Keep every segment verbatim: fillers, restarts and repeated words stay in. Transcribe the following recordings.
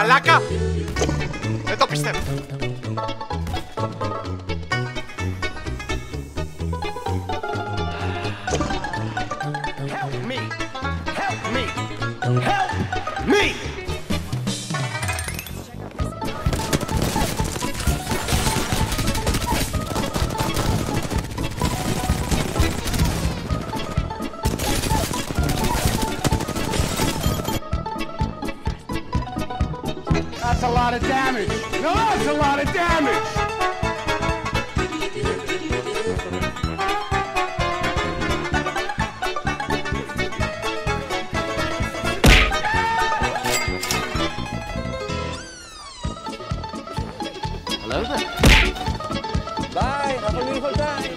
μαλάκα! Δεν το πιστεύω. Help me! Help me! Help me! That's a lot of damage. No, that's a lot of damage. Hello there. Bye. Have a beautiful time.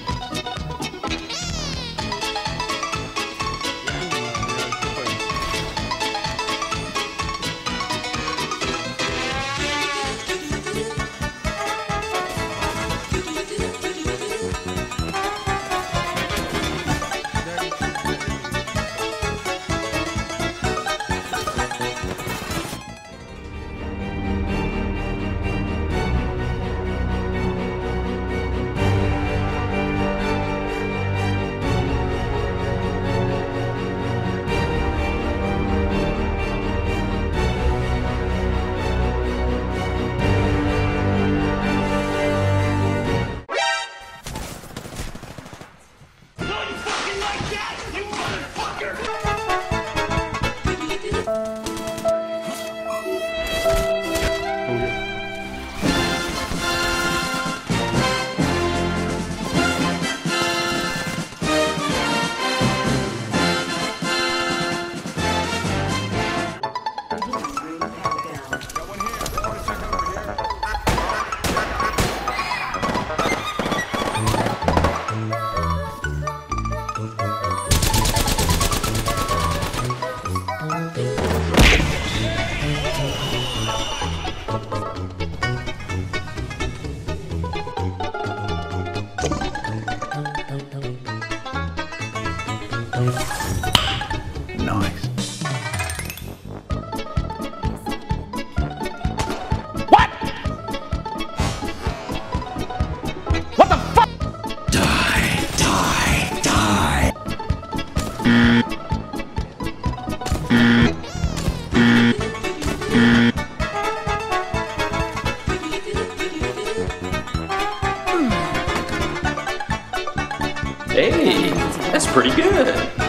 Nice. What? What the fuck? Die, die, die. Hey, that's pretty good.